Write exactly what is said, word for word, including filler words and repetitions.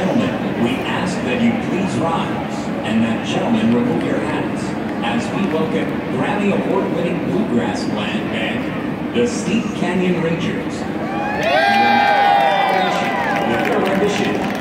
gentlemen, we ask that you please rise and that gentlemen remove your hats as we welcome Grammy Award-winning bluegrass band band, the Steep Canyon Rangers. With their rendition